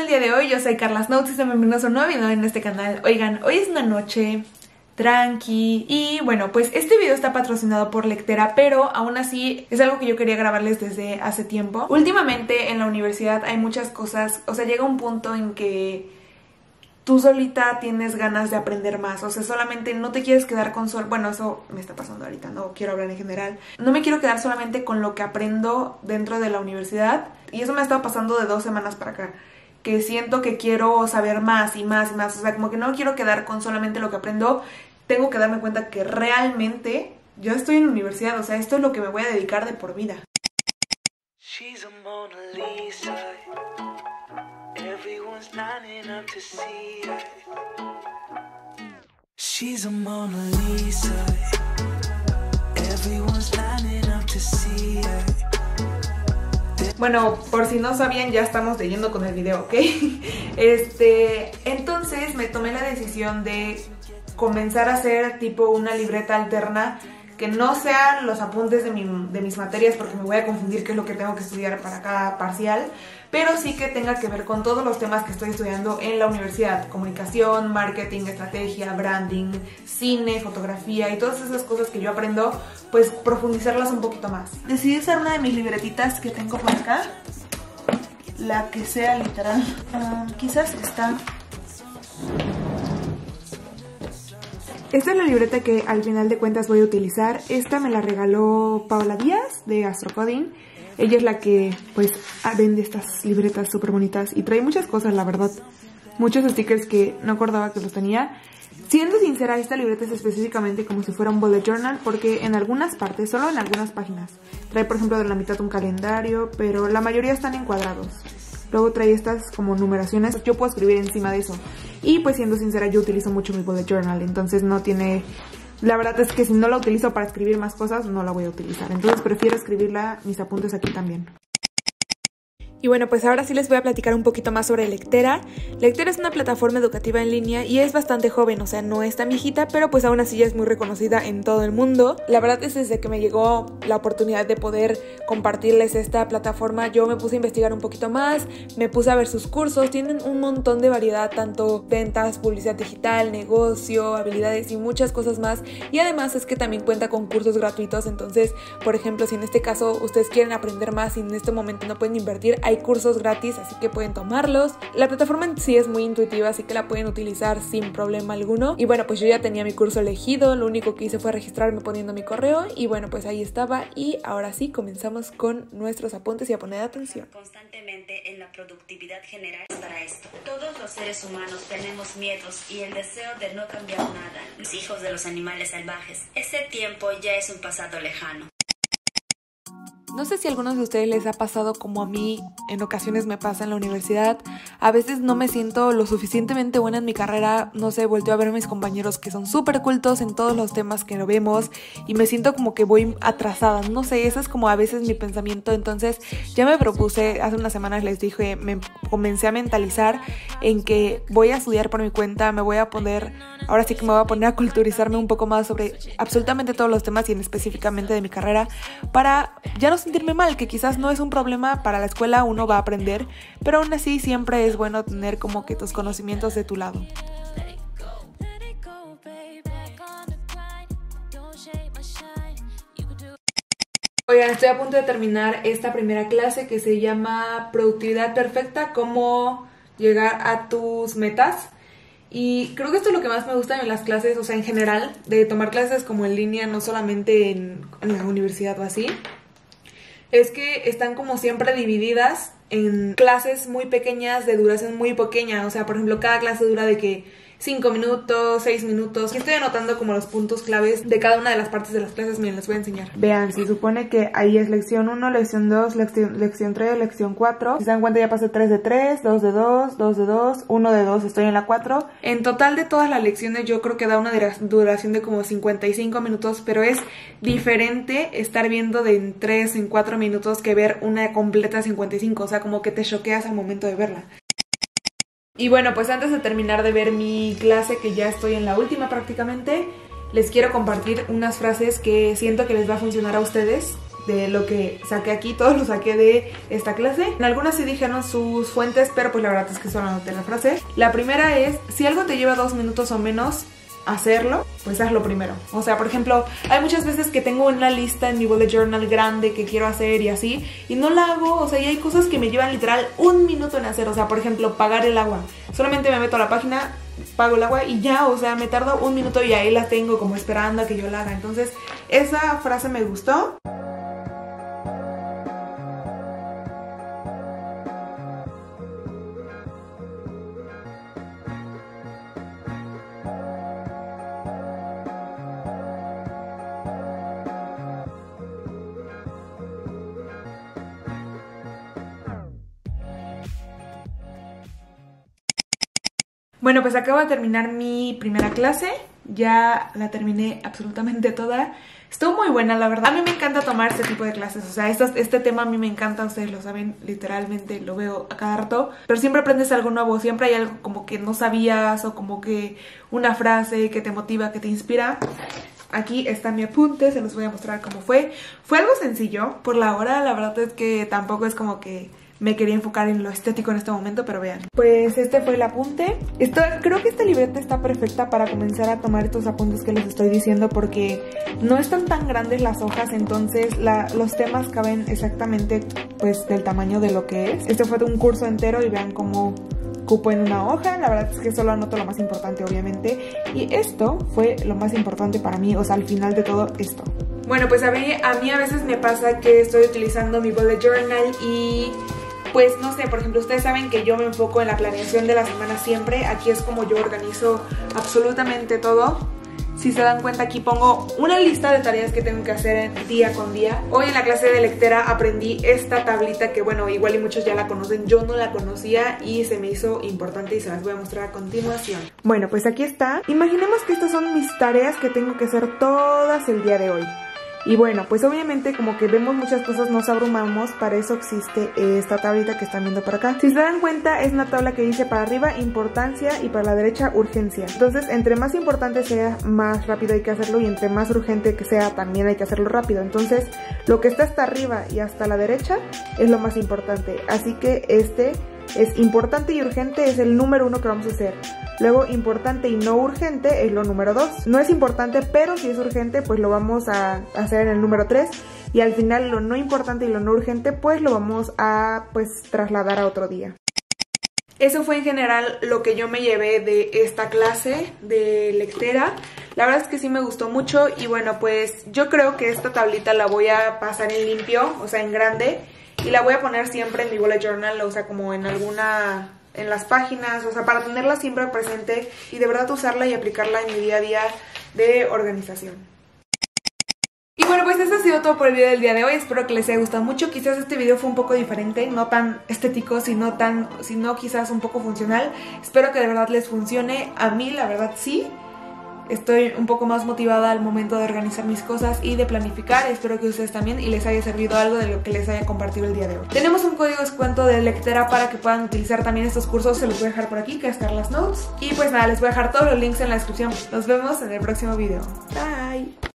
el día de hoy? Yo soy Carla Snow y bienvenidos a un nuevo video en este canal. Oigan, hoy es una noche tranqui y bueno, pues este video está patrocinado por Lectera, pero aún así es algo que yo quería grabarles desde hace tiempo. Últimamente en la universidad hay muchas cosas, o sea, llega un punto en que tú solita tienes ganas de aprender más, o sea, solamente no te quieres quedar con bueno, eso me está pasando ahorita, no quiero hablar en general. No me quiero quedar solamente con lo que aprendo dentro de la universidad y eso me ha estado pasando de 2 semanas para acá, que siento que quiero saber más y más y más, o sea, como que no quiero quedar con solamente lo que aprendo, tengo que darme cuenta que realmente yo estoy en la universidad, o sea, esto es lo que me voy a dedicar de por vida. She's a Mona Lisa. Everyone's lining up to see her. She's a Mona Lisa. Everyone's lining up to see her. Bueno, por si no sabían, ya estamos leyendo con el video, ¿ok? Entonces me tomé la decisión de comenzar a hacer tipo una libreta alterna que no sean los apuntes de mis materias porque me voy a confundir qué es lo que tengo que estudiar para cada parcial, pero sí que tenga que ver con todos los temas que estoy estudiando en la universidad: comunicación, marketing, estrategia, branding, cine, fotografía y todas esas cosas que yo aprendo, pues profundizarlas un poquito más. Decidí usar una de mis libretitas que tengo por acá, la que sea literal, quizás esta. Esta es la libreta que al final de cuentas voy a utilizar. Esta me la regaló Paola Díaz de Astrocoding. Ella es la que pues vende estas libretas súper bonitas y trae muchas cosas, la verdad. Muchos stickers que no acordaba que los tenía. Siendo sincera, esta libreta es específicamente como si fuera un bullet journal porque en algunas partes, solo en algunas páginas, trae por ejemplo de la mitad un calendario, pero la mayoría están encuadrados. Luego trae estas como numeraciones, yo puedo escribir encima de eso. Y pues siendo sincera, yo utilizo mucho mi bullet journal, entonces no tiene... La verdad es que si no la utilizo para escribir más cosas, no la voy a utilizar. Entonces prefiero escribirla, mis apuntes aquí también. Y bueno, pues ahora sí les voy a platicar un poquito más sobre Lectera. Lectera es una plataforma educativa en línea y es bastante joven, o sea, no es tan viejita, pero pues aún así ya es muy reconocida en todo el mundo. La verdad es desde que me llegó la oportunidad de poder compartirles esta plataforma, yo me puse a investigar un poquito más, me puse a ver sus cursos, tienen un montón de variedad, tanto ventas, publicidad digital, negocio, habilidades y muchas cosas más. Y además es que también cuenta con cursos gratuitos, entonces, por ejemplo, si en este caso ustedes quieren aprender más y en este momento no pueden invertir, hay cursos gratis, así que pueden tomarlos. La plataforma en sí es muy intuitiva, así que la pueden utilizar sin problema alguno. Y bueno, pues yo ya tenía mi curso elegido, lo único que hice fue registrarme poniendo mi correo y bueno, pues ahí estaba. Y ahora sí, comenzamos con nuestros apuntes y a poner atención. Constantemente en la productividad general para esto. Todos los seres humanos tenemos miedos y el deseo de no cambiar nada. Los hijos de los animales salvajes. Ese tiempo ya es un pasado lejano. No sé si a algunos de ustedes les ha pasado como a mí en ocasiones me pasa en la universidad. A veces no me siento lo suficientemente buena en mi carrera, no sé, volteo a ver a mis compañeros que son súper cultos en todos los temas que vemos y me siento como que voy atrasada, no sé, eso es como a veces mi pensamiento. Entonces ya me propuse, hace unas semanas les dije, me comencé a mentalizar en que voy a estudiar por mi cuenta, me voy a poner, ahora sí que me voy a poner a culturizarme un poco más sobre absolutamente todos los temas y en específicamente de mi carrera para ya no sentirme mal, que quizás no es un problema, para la escuela uno va a aprender, pero aún así siempre es bueno tener como que tus conocimientos de tu lado. Oigan, estoy a punto de terminar esta primera clase que se llama Productividad Perfecta, cómo llegar a tus metas. Y creo que esto es lo que más me gusta en las clases, o sea, en general, de tomar clases como en línea, no solamente en la universidad o así. Es que están como siempre divididas en clases muy pequeñas de duración muy pequeña. O sea, por ejemplo, cada clase dura de que 5 minutos, 6 minutos. Aquí estoy anotando como los puntos claves de cada una de las partes de las clases. Miren, les voy a enseñar. Vean, se supone que ahí es lección 1, lección 2, lección 3, lección 4. Si se dan cuenta ya pasé 3 de 3, 2 de 2, 2 de 2, 1 de 2, estoy en la 4. En total de todas las lecciones yo creo que da una duración de como 55 minutos, pero es diferente estar viendo de en 3, en 4 minutos que ver una completa 55. O sea, como que te choqueas al momento de verla. Y bueno, pues antes de terminar de ver mi clase, que ya estoy en la última prácticamente, les quiero compartir unas frases que siento que les va a funcionar a ustedes de lo que saqué aquí, todos lo saqué de esta clase. En algunas sí dijeron sus fuentes, pero pues la verdad es que solo anoté la frase. La primera es, si algo te lleva 2 minutos o menos hacerlo, pues hazlo primero. O sea, por ejemplo, hay muchas veces que tengo una lista en mi bullet journal grande que quiero hacer y así, y no la hago. O sea, y hay cosas que me llevan literal 1 minuto en hacer. O sea, por ejemplo, pagar el agua. Solamente me meto a la página, pago el agua y ya, o sea, me tardo 1 minuto y ahí la tengo como esperando a que yo la haga. Entonces, esa frase me gustó. Bueno, pues acabo de terminar mi primera clase, ya la terminé absolutamente toda. Estuvo muy buena, la verdad. A mí me encanta tomar este tipo de clases, o sea, este tema a mí me encanta, ustedes lo saben, literalmente lo veo a cada rato. Pero siempre aprendes algo nuevo, siempre hay algo como que no sabías o como que una frase que te motiva, que te inspira. Aquí está mi apunte, se los voy a mostrar cómo fue. Fue algo sencillo por la hora, la verdad es que tampoco es como que me quería enfocar en lo estético en este momento, pero vean. Pues este fue el apunte. Creo que esta libreta está perfecta para comenzar a tomar estos apuntes que les estoy diciendo, porque no están tan grandes las hojas, entonces los temas caben exactamente pues del tamaño de lo que es. Este fue de un curso entero y vean cómo cupo en una hoja. La verdad es que solo anoto lo más importante, obviamente, y esto fue lo más importante para mí, o sea, al final de todo esto. Bueno, pues a mí a veces me pasa que estoy utilizando mi bullet journal y pues no sé, por ejemplo, ustedes saben que yo me enfoco en la planeación de la semana siempre. Aquí es como yo organizo absolutamente todo. Si se dan cuenta, aquí pongo una lista de tareas que tengo que hacer día con día. Hoy en la clase de lectera aprendí esta tablita que, bueno, igual y muchos ya la conocen. Yo no la conocía y se me hizo importante y se las voy a mostrar a continuación. Bueno, pues aquí está. Imaginemos que estas son mis tareas que tengo que hacer todas el día de hoy. Y bueno, pues obviamente como que vemos muchas cosas, nos abrumamos, para eso existe esta tablita que están viendo por acá. Si se dan cuenta, es una tabla que dice para arriba importancia y para la derecha urgencia. Entonces, entre más importante sea, más rápido hay que hacerlo, y entre más urgente que sea, también hay que hacerlo rápido. Entonces, lo que está hasta arriba y hasta la derecha es lo más importante. Así que este es importante y urgente, es el número 1 que vamos a hacer. Luego, importante y no urgente es lo número 2. No es importante, pero si es urgente, pues lo vamos a hacer en el número 3. Y al final, lo no importante y lo no urgente, pues lo vamos a trasladar a otro día. Eso fue en general lo que yo me llevé de esta clase de lectera. La verdad es que sí me gustó mucho y bueno, pues yo creo que esta tablita la voy a pasar en limpio, o sea, en grande. Y la voy a poner siempre en mi bullet journal, o sea, como en las páginas, o sea, para tenerla siempre presente y de verdad usarla y aplicarla en mi día a día de organización. Y bueno, pues esto ha sido todo por el video del día de hoy. Espero que les haya gustado mucho. Quizás este video fue un poco diferente, no tan estético, sino quizás un poco funcional. Espero que de verdad les funcione. A mí, la verdad, sí. Estoy un poco más motivada al momento de organizar mis cosas y de planificar. Espero que ustedes también y les haya servido algo de lo que les haya compartido el día de hoy. Tenemos un código de descuento de lectera para que puedan utilizar también estos cursos. Se los voy a dejar por aquí, que es Carlas Notes. Y pues nada, les voy a dejar todos los links en la descripción. Nos vemos en el próximo video. Bye.